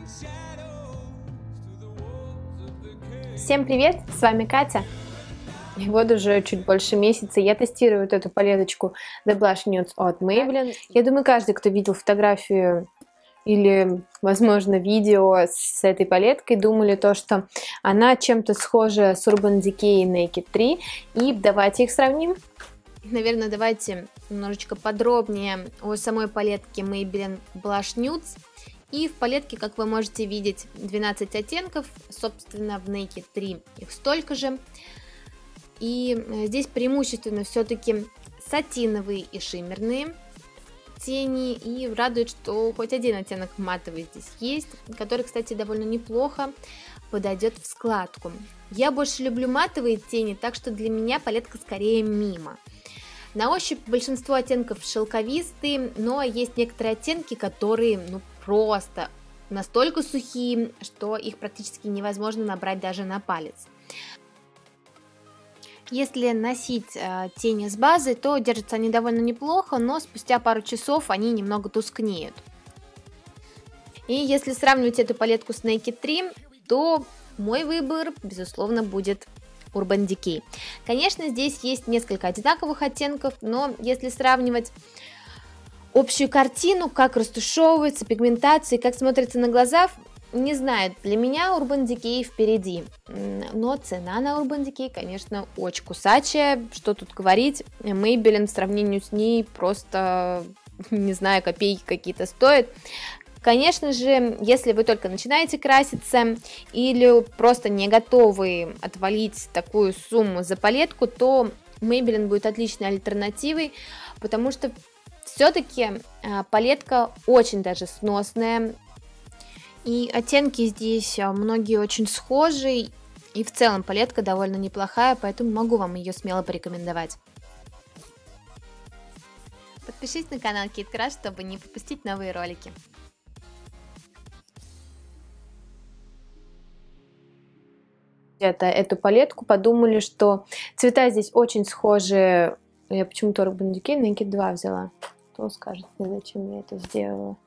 Всем привет, с вами Катя. И вот уже чуть больше месяца я тестирую вот эту палеточку The Blush Nudes от Maybelline. Я думаю, каждый, кто видел фотографию или, возможно, видео с этой палеткой, думали то, что она чем-то схожа с Urban Decay Naked 3. И давайте их сравним. Наверное, давайте немножечко подробнее о самой палетке Maybelline Blush Nudes. И в палетке, как вы можете видеть, 12 оттенков, собственно, в Naked 3 их столько же. И здесь преимущественно все-таки сатиновые и шиммерные тени. И радует, что хоть один оттенок матовый здесь есть, который, кстати, довольно неплохо подойдет в складку. Я больше люблю матовые тени, так что для меня палетка скорее мимо. На ощупь большинство оттенков шелковистые, но есть некоторые оттенки, которые просто настолько сухие, что их практически невозможно набрать даже на палец. Если носить тени с базой, то держатся они довольно неплохо, но спустя пару часов они немного тускнеют. И если сравнивать эту палетку с Naked 3, то мой выбор, безусловно, будет Urban Decay. Конечно, здесь есть несколько одинаковых оттенков, но если сравнивать общую картину, как растушевывается, пигментация, как смотрится на глаза, не знаю, для меня Urban Decay впереди. Но цена на Urban Decay, конечно, очень кусачая. Что тут говорить, Maybelline в сравнении с ней просто, не знаю, копейки какие-то стоит. Конечно же, если вы только начинаете краситься или просто не готовы отвалить такую сумму за палетку, то Maybelline будет отличной альтернативой, потому что все-таки палетка очень даже сносная, и оттенки здесь многие очень схожи, и в целом палетка довольно неплохая, поэтому могу вам ее смело порекомендовать. Подпишитесь на канал Kit Crush, чтобы не пропустить новые ролики. Эту палетку, подумали, что цвета здесь очень схожи. Я почему-то Urban Decay Naked 2 взяла. Кто скажет мне, зачем я это сделала?